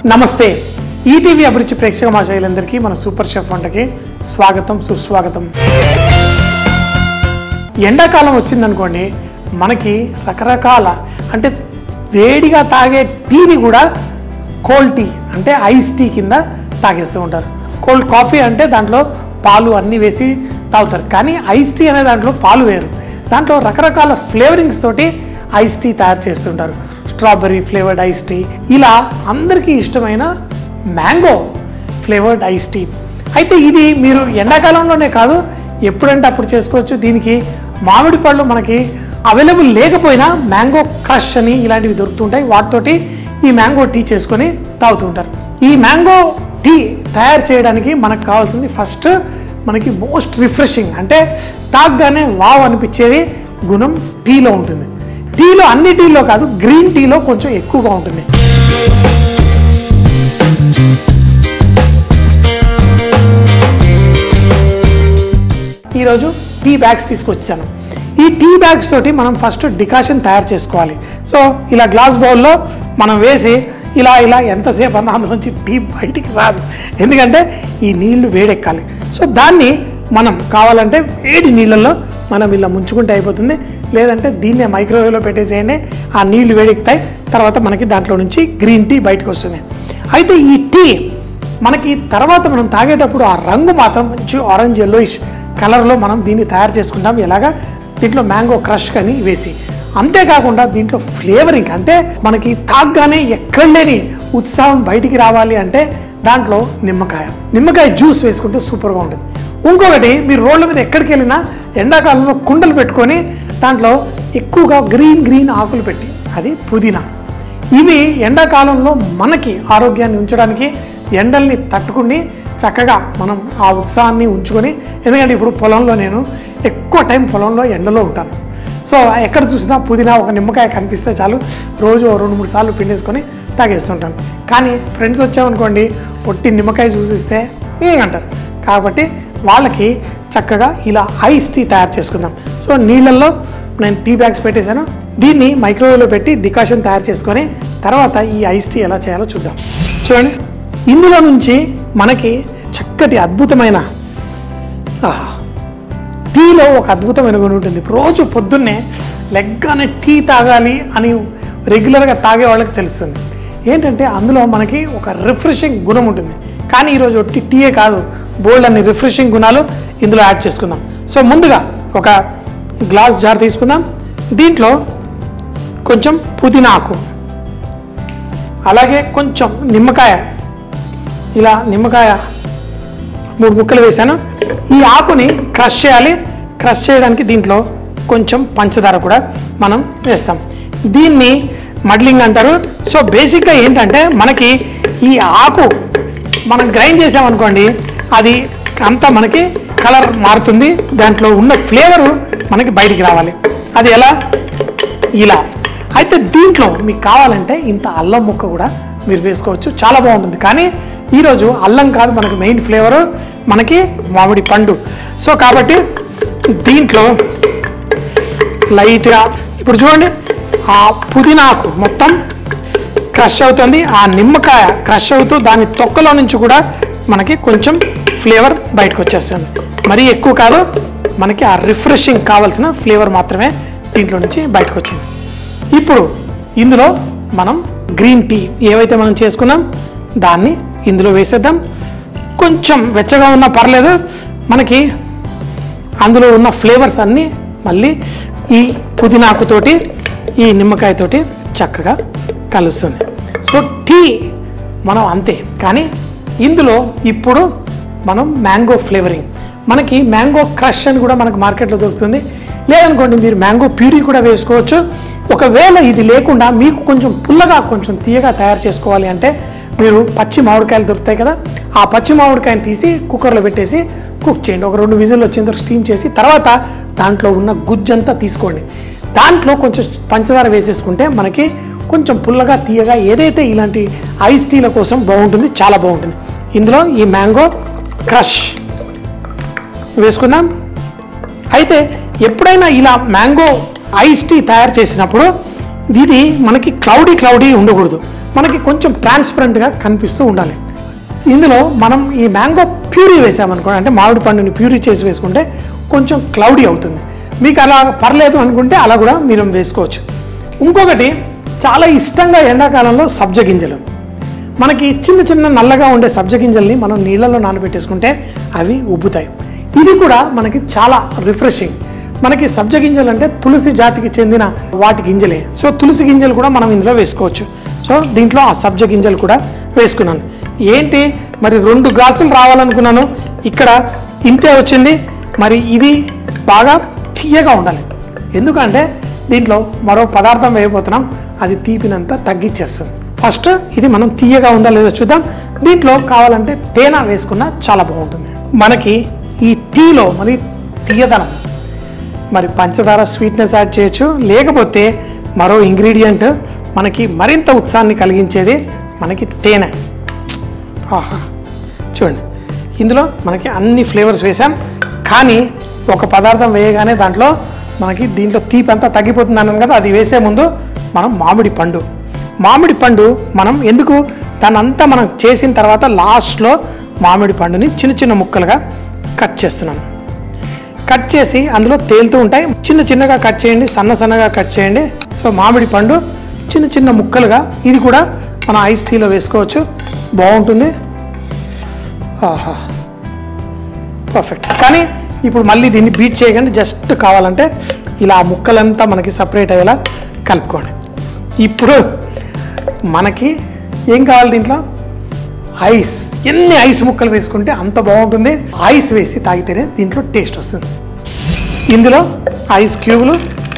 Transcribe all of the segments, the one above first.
నమస్తే ఈటీవీ అభిరుచి ప్రేక్షక మహాశయులందరికీ మన సూపర్ షెఫ్ వంటకి స్వాగతం సుస్వాగతం. ఎండాకాలం వచ్చిందనుకోండి, మనకి రకరకాల అంటే వేడిగా తాగే టీని కూడా కోల్డ్ టీ అంటే ఐస్ టీ కింద తాగేస్తూ ఉంటారు. కోల్డ్ కాఫీ అంటే దాంట్లో పాలు అన్నీ వేసి తాగుతారు, కానీ ఐస్ టీ అనే దాంట్లో పాలు వేరు, దాంట్లో రకరకాల ఫ్లేవరింగ్స్ తోటి ఐస్ టీ తయారు చేస్తుంటారు. స్ట్రాబెర్రీ ఫ్లేవర్డ్ ఐస్ టీ, ఇలా అందరికీ ఇష్టమైన మ్యాంగో ఫ్లేవర్డ్ ఐస్ టీ. అయితే ఇది మీరు ఎండాకాలంలోనే కాదు, ఎప్పుడంటే అప్పుడు చేసుకోవచ్చు. దీనికి మామిడి పళ్ళు మనకి అవైలబుల్ లేకపోయినా మ్యాంగో క్రష్ అని ఇలాంటివి దొరుకుతుంటాయి, వాటితోటి ఈ మ్యాంగో టీ చేసుకొని తాగుతూ ఉంటారు. ఈ మ్యాంగో టీ తయారు చేయడానికి మనకు కావాల్సింది ఫస్ట్ మనకి మోస్ట్ రిఫ్రెషింగ్ అంటే తాగగానే వావ్ అనిపించేది గుణం టీలో ఉంటుంది. టీలో అన్ని టీలో కాదు, గ్రీన్ టీలో కొంచెం ఎక్కువగా ఉంటుంది. ఈరోజు టీ బ్యాగ్స్ తీసుకొచ్చాను. ఈ టీ బ్యాగ్స్ తోటి మనం ఫస్ట్ డికాషన్ తయారు చేసుకోవాలి. సో ఇలా గ్లాస్ బౌల్లో మనం వేసి ఇలా ఇలా ఎంతసేపు అన్న అందులోంచి టీ బయటికి రాదు, ఎందుకంటే ఈ నీళ్లు వేడెక్కాలి. సో దాన్ని మనం కావాలంటే వేడి నీళ్ళల్లో మనం ఇలా ముంచుకుంటే అయిపోతుంది, లేదంటే దీన్నే మైక్రోవేవ్లో పెట్టేసేయండి, ఆ నీళ్లు వేడెక్కుతాయి, తర్వాత మనకి దాంట్లో నుంచి గ్రీన్ టీ బయటకు వస్తుంది. అయితే ఈ టీ మనకి తర్వాత మనం తాగేటప్పుడు ఆ రంగు మాత్రం మంచి ఆరెంజ్ ఎల్లోయిష్ కలర్లో మనం దీన్ని తయారు చేసుకుంటాం. ఎలాగా దీంట్లో మ్యాంగో క్రష్ కానీ వేసి, అంతేకాకుండా దీంట్లో ఫ్లేవరింగ్ అంటే మనకి తాగగానే ఎక్కడ లేని ఉత్సాహం బయటికి రావాలి అంటే దాంట్లో నిమ్మకాయ జ్యూస్ వేసుకుంటే సూపర్గా ఉంటుంది. ఇంకొకటి, మీరు రోడ్ల మీద ఎక్కడికి వెళ్ళినా ఎండాకాలంలో కుండలు పెట్టుకొని దాంట్లో ఎక్కువగా గ్రీన్ ఆకులు పెట్టి, అది పుదీనా. ఇవి ఎండాకాలంలో మనకి ఆరోగ్యాన్ని ఉంచడానికి, ఎండల్ని తట్టుకుని చక్కగా మనం ఆ ఉత్సాహాన్ని ఉంచుకొని, ఎందుకంటే ఇప్పుడు పొలంలో నేను ఎక్కువ టైం పొలంలో ఎండలో ఉంటాను. సో ఎక్కడ చూసినా పుదీనా ఒక నిమ్మకాయ కనిపిస్తే చాలు, రోజు 2-3 సార్లు పిండేసుకొని తాగేస్తుంటాను. కానీ ఫ్రెండ్స్ వచ్చామనుకోండి, ఒట్టి నిమ్మకాయ చూసిస్తే అంటారు. కాబట్టి వాళ్ళకి చక్కగా ఇలా ఐస్ టీ తయారు చేసుకుందాం. సో నీళ్ళల్లో నేను టీ బ్యాగ్స్ పెట్టేశాను, దీన్ని మైక్రోవేవ్లో పెట్టి డికాషన్ తయారు చేసుకొని తర్వాత ఈ ఐస్ టీ ఎలా చేయాలో చూద్దాం. చూడండి, ఇందులో నుంచి మనకి చక్కటి అద్భుతమైన టీలో ఒక అద్భుతమైన గుణం ఉంటుంది. రోజు పొద్దున్నే లెగ్గానే టీ తాగాలి అని రెగ్యులర్గా తాగే వాళ్ళకి తెలుస్తుంది. ఏంటంటే అందులో మనకి ఒక రిఫ్రెషింగ్ గుణం ఉంటుంది. కానీ ఈరోజు ఒట్టి టీయే కాదు, బోల్డ్ అన్ని రిఫ్రెషింగ్ గుణాలు ఇందులో యాడ్ చేసుకుందాం. సో ముందుగా ఒక గ్లాస్ జార్ తీసుకుందాం. దీంట్లో కొంచెం పుదీనా ఆకు, అలాగే కొంచెం నిమ్మకాయ, ఇలా నిమ్మకాయ 3 ముక్కలు వేసాను. ఈ ఆకుని క్రష్ చేయాలి. క్రష్ చేయడానికి దీంట్లో కొంచెం పంచదార కూడా మనం వేస్తాం. దీన్ని మడ్లింగ్ అంటారు. సో బేసిక్గా ఏంటంటే మనకి ఈ ఆకు మనం గ్రైండ్ చేసామనుకోండి, అది అంతా మనకి కలర్ మారుతుంది, దాంట్లో ఉన్న ఫ్లేవరు మనకి బయటికి రావాలి. అది ఎలా? ఇలా. అయితే దీంట్లో మీకు కావాలంటే ఇంత అల్లం ముక్క కూడా మీరు వేసుకోవచ్చు, చాలా బాగుంటుంది. కానీ ఈరోజు అల్లం కాదు మనకి మెయిన్ ఫ్లేవరు, మనకి మామిడి పండు. సో కాబట్టి దీంట్లో లైట్గా ఇప్పుడు చూడండి, ఆ పుదీనాకు మొత్తం క్రష్ అవుతుంది, ఆ నిమ్మకాయ క్రష్ అవుతూ దాని తొక్కలో నుంచి కూడా మనకి కొంచెం ఫ్లేవర్ బయటకు వచ్చేస్తుంది. మరీ ఎక్కువ కాదు, మనకి ఆ రిఫ్రెషింగ్ కావాల్సిన ఫ్లేవర్ మాత్రమే దీంట్లో నుంచి బయటకు వచ్చింది. ఇప్పుడు ఇందులో మనం గ్రీన్ టీ ఏవైతే మనం చేసుకున్నాం దాన్ని ఇందులో వేసేద్దాం. కొంచెం వెచ్చగా ఉన్నా పర్లేదు, మనకి అందులో ఉన్న ఫ్లేవర్స్ అన్నీ మళ్ళీ ఈ పుదీనాకుతోటి ఈ నిమ్మకాయతోటి చక్కగా కలుస్తుంది. సో టీ మనం అంతే. కానీ ఇందులో ఇప్పుడు మనం మ్యాంగో ఫ్లేవరింగ్, మనకి మ్యాంగో క్రష్ అని కూడా మనకు మార్కెట్లో దొరుకుతుంది. లేదనుకోండి మీరు మ్యాంగో ప్యూరీ కూడా వేసుకోవచ్చు. ఒకవేళ ఇది లేకుండా మీకు కొంచెం పుల్లగా కొంచెం తీయగా తయారు చేసుకోవాలి అంటే మీరు పచ్చి మామిడికాయలు దొరుకుతాయి కదా, ఆ పచ్చి మామిడికాయని తీసి కుక్కర్లో పెట్టేసి కుక్ చేయండి. ఒక 2 విజిల్లు వచ్చిన తర్వాత స్టీమ్ చేసి తర్వాత దాంట్లో ఉన్న గుజ్జంతా తీసుకోండి. దాంట్లో కొంచెం పంచదార వేసేసుకుంటే మనకి కొంచెం పుల్లగా తీయగా ఏదైతే ఇలాంటి ఐస్ టీల కోసం బాగుంటుంది, చాలా బాగుంటుంది. ఇందులో ఈ మ్యాంగో క్రష్ వేసుకుందాం. అయితే ఎప్పుడైనా ఇలా మ్యాంగో ఐస్ టీ తయారు చేసినప్పుడు ఇది మనకి క్లౌడీ ఉండకూడదు. మనకి కొంచెం ట్రాన్స్పరెంట్గా కనిపిస్తూ ఉండాలి. ఇందులో మనం ఈ మ్యాంగో ప్యూరీ వేసామనుకోండి, అంటే మామిడి పండుని ప్యూరీ చేసి వేసుకుంటే కొంచెం క్లౌడీ అవుతుంది. మీకు అలా పర్లేదు అనుకుంటే అలా కూడా మీరు వేసుకోవచ్చు. ఇంకొకటి చాలా ఇష్టంగా ఎండాకాలంలో సబ్జ గింజలు. మనకి చిన్న చిన్న నల్లగా ఉండే సబ్జ గింజల్ని మనం నీళ్ళలో నానబెట్టేసుకుంటే అవి ఉబ్బుతాయి. ఇది కూడా మనకి చాలా రిఫ్రెషింగ్. మనకి సబ్జ గింజలు అంటే తులసి జాతికి చెందిన వాటి గింజలే. సో తులసి గింజలు కూడా మనం ఇందులో వేసుకోవచ్చు. సో దీంట్లో ఆ సబ్జ గింజలు కూడా వేసుకున్నాను. ఏంటి మరి 2 గ్లాసులు రావాలనుకున్నాను, ఇక్కడ ఇంతే వచ్చింది. మరి ఇది బాగా తీయగా ఉండాలి, ఎందుకంటే దీంట్లో మరో పదార్థం వేయబోతున్నాం, అది తీపినంత తగ్గించేస్తుంది. ఫస్ట్ ఇది మనం తీయగా ఉందా లేదో చూద్దాం. దీంట్లో కావాలంటే తేనె వేసుకున్నా చాలా బాగుంటుంది. మనకి ఈ టీలో మరి తీయదనం, మరి పంచదార స్వీట్నెస్ యాడ్ చేయొచ్చు, లేకపోతే మరో ఇంగ్రీడియంట్ మనకి మరింత ఉత్సాహాన్ని కలిగించేది మనకి తేనె. ఆహా చూడండి, ఇందులో మనకి అన్ని ఫ్లేవర్స్ వేసాం, కానీ ఒక పదార్థం వేయగానే మనకి దీంట్లో తీపి అంతా తగ్గిపోతుంది అన్నాను కదా. అది వేసే ముందు మనం మామిడి పండు మనం ఎందుకు దానంతా మనం చేసిన తర్వాత లాస్ట్లో మామిడి పండుని చిన్న చిన్న ముక్కలుగా కట్ చేస్తున్నాను. కట్ చేసి అందులో తేలుతూ ఉంటాయి, చిన్నగా కట్ చేయండి, సన్నగా కట్ చేయండి. సో మామిడి పండు చిన్న చిన్న ముక్కలుగా, ఇది కూడా మన ఐస్ టీలో వేసుకోవచ్చు, బాగుంటుంది. ఆహా పర్ఫెక్ట్. కానీ ఇప్పుడు మళ్ళీ దీన్ని బీట్ చేయకండి, జస్ట్ కావాలంటే ఇలా ముక్కలంతా మనకి సపరేట్ అయ్యేలా కలుపుకోండి. ఇప్పుడు మనకి ఏం కావాలి, దీంట్లో ఐస్. ఎన్ని ఐస్ ముక్కలు వేసుకుంటే అంత బాగుంటుంది. ఐస్ వేసి తాగితేనే దీంట్లో టేస్ట్ వస్తుంది. ఇందులో ఐస్ క్యూబ్లు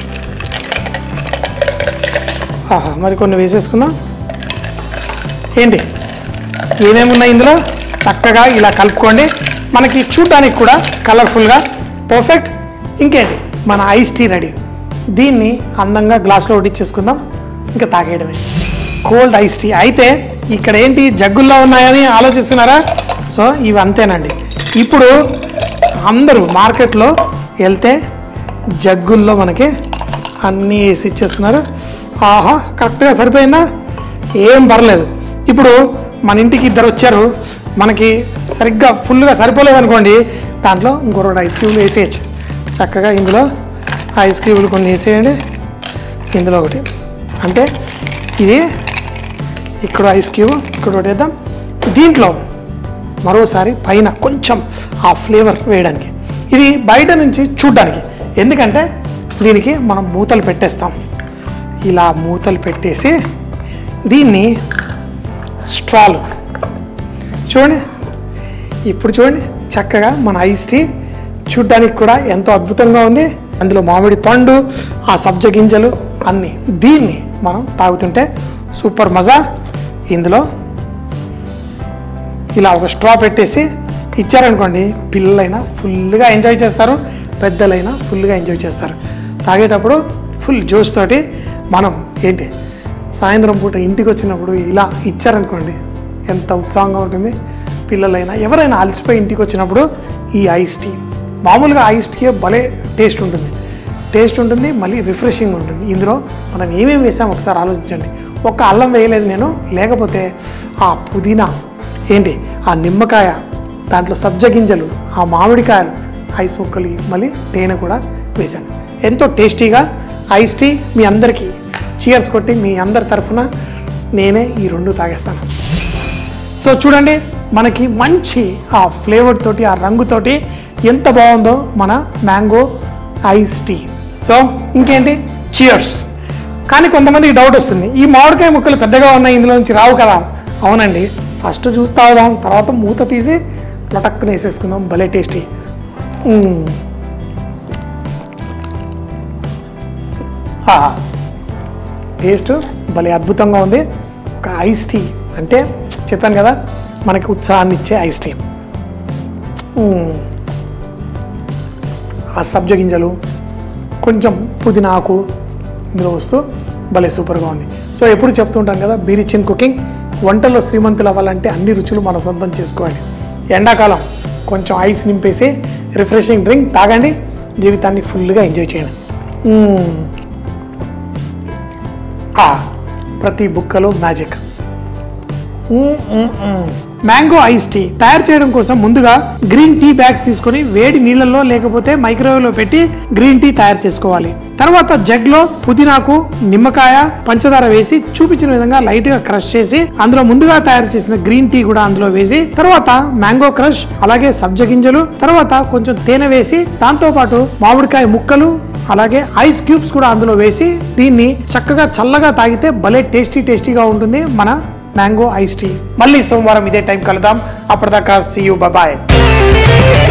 మరి కొన్ని వేసేసుకుందాం. ఏంటి ఏమేమి ఉన్నాయి ఇందులో, చక్కగా ఇలా కలుపుకోండి. మనకి చూడడానికి కూడా కలర్ఫుల్గా పర్ఫెక్ట్. ఇంకేంటి, మన ఐస్ టీ రెడీ. దీన్ని అందంగా గ్లాస్లో వడ్డించేసుకుందాం, ఇంకా తాగేయడమే. Cold ice tea. అయితే ఇక్కడ ఏంటి జగ్గుల్లో ఉన్నాయని ఆలోచిస్తున్నారా? సో ఇవి అంతేనండి. ఇప్పుడు అందరూ మార్కెట్లో వెళ్తే జగ్గుల్లో మనకి అన్నీ వేసి ఇచ్చేస్తున్నారు. ఆహా కరెక్ట్గా సరిపోయిందా? ఏం పర్లేదు. ఇప్పుడు మన ఇంటికి 2 వచ్చారు, మనకి సరిగ్గా ఫుల్గా సరిపోలేదు అనుకోండి, దాంట్లో ఇంకో 2 ఐస్ క్యూబ్లు వేసేయచ్చు చక్కగా. ఇందులో ఐస్ క్యూబ్లు కొన్ని వేసేయండి, ఇందులో ఒకటి. అంటే ఇది ఇక్కడ ఐస్ క్యూబ్, ఇక్కడ ఒకటి వేద్దాం. దీంట్లో మరోసారి పైన కొంచెం ఆ ఫ్లేవర్ వేయడానికి, ఇది బయట నుంచి చూడ్డానికి. ఎందుకంటే దీనికి మనం మూతలు పెట్టేస్తాం. ఇలా మూతలు పెట్టేసి దీన్ని స్ట్రాలు చూడండి. ఇప్పుడు చూడండి చక్కగా మన ఐస్ టీ చూడ్డానికి కూడా ఎంతో అద్భుతంగా ఉంది. అందులో మామిడి పండు, ఆ సబ్జ గింజలు అన్నీ. దీన్ని మనం తాగుతుంటే సూపర్ మజా. ఇందులో ఇలా ఒక స్ట్రా పెట్టేసి ఇచ్చారనుకోండి, పిల్లలైనా ఫుల్గా ఎంజాయ్ చేస్తారు, పెద్దలైనా ఫుల్గా ఎంజాయ్ చేస్తారు. తాగేటప్పుడు ఫుల్ జోష్ తోటి మనం ఏంటి సాయంత్రం పూట ఇంటికి వచ్చినప్పుడు ఇలా ఇచ్చారనుకోండి, ఎంత ఉత్సాహంగా ఉంటుంది. పిల్లలైనా ఎవరైనా అలసిపోయి ఇంటికి వచ్చినప్పుడు ఈ ఐస్ టీ, మామూలుగా ఐస్ టీ భలే టేస్ట్ ఉంటుంది, మళ్ళీ రిఫ్రెషింగ్ ఉంటుంది. ఇందులో మనం ఏమేమి వేసాం ఒకసారి ఆలోచించండి. ఒక్క అల్లం వేయలేదు నేను, లేకపోతే ఆ పుదీనా ఏంటి, ఆ నిమ్మకాయ, దాంట్లో సబ్జ గింజలు, ఆ మామిడికాయలు, ఐస్ ముక్కలు, మళ్ళీ తేనె కూడా వేశాను. ఎంతో టేస్టీగా ఐస్ టీ. మీ అందరికీ చీర్స్ కొట్టి మీ అందరి తరఫున నేనే ఈ 2 తాగేస్తాను. సో చూడండి, మనకి మంచి ఆ ఫ్లేవర్ తోటి, ఆ రంగుతోటి ఎంత బాగుందో మన మ్యాంగో ఐస్ టీ. సో ఇంకేంటి, చీర్స్. కానీ కొంతమందికి డౌట్ వస్తుంది, ఈ మామిడికాయ ముక్కలు పెద్దగా ఉన్నాయి, ఇందులో నుంచి రావు కదా. అవునండి, ఫస్ట్ చూసి తాగుదాం, తర్వాత మూత తీసి లటక్కున వేసేసుకుందాం. భలే టేస్టీ. టేస్ట్ భలే అద్భుతంగా ఉంది. ఒక ఐస్ టీ అంటే చెప్పాను కదా, మనకి ఉత్సాహాన్ని ఇచ్చే ఐస్ టీ. ఆ సబ్జ గింజలు, కొంచెం పుదీనా ఆకు ఇందులో వస్తూ భలే సూపర్గా ఉంది. సో ఎప్పుడు చెప్తుంటాను కదా, బీ రిచ్ ఇన్ కుకింగ్. వంటల్లో శ్రీమంతులు అవ్వాలంటే అన్ని రుచులు మనం సొంతం చేసుకోవాలి. ఎండాకాలం కొంచెం ఐస్ నింపేసి రిఫ్రెషింగ్ డ్రింక్ తాగండి, జీవితాన్ని ఫుల్గా ఎంజాయ్ చేయండి. ప్రతి బుక్కలో మ్యాజిక్. మ్యాంగో ఐస్ టీ తయారు చేయడం కోసం ముందుగా గ్రీన్ టీ బ్యాగ్స్ తీసుకొని వేడి నీళ్ళల్లో లేకపోతే మైక్రోవేవ్ లో పెట్టి గ్రీన్ టీ తయారు చేసుకోవాలి. తర్వాత జగ్ లో పుదీనాకు, నిమ్మకాయ, పంచదార వేసి చూపించిన విధంగా లైట్ గా క్రష్ చేసి అందులో ముందుగా తయారు చేసిన గ్రీన్ టీ కూడా అందులో వేసి తర్వాత మ్యాంగో క్రష్, అలాగే సబ్జ గింజలు, తర్వాత కొంచెం తేనె వేసి దాంతో పాటు మామిడికాయ ముక్కలు, అలాగే ఐస్ క్యూబ్స్ కూడా అందులో వేసి దీన్ని చక్కగా చల్లగా తాగితే భలే టేస్టీగా ఉంటుంది మన మ్యాంగో ఐస్ టీ. మళ్ళీ సోమవారం ఇదే టైం కలుద్దాం. అప్పటిదాకా సీ యూ, బాయ్.